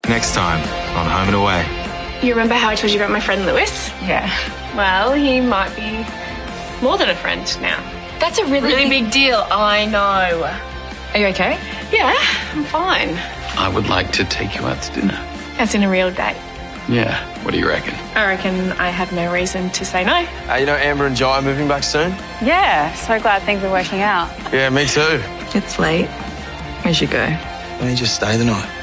Next time on Home and Away. You remember how I told you about my friend Lewis? Yeah. Well, he might be more than a friend now. That's a really big deal. I know. Are you okay? Yeah, I'm fine. I would like to take you out to dinner. As in a real date. Yeah, what do you reckon? I reckon I have no reason to say no. You know Amber and Jai are moving back soon? Yeah, so glad things are working out. Yeah, me too. It's late. We should go. Why don't you just stay the night?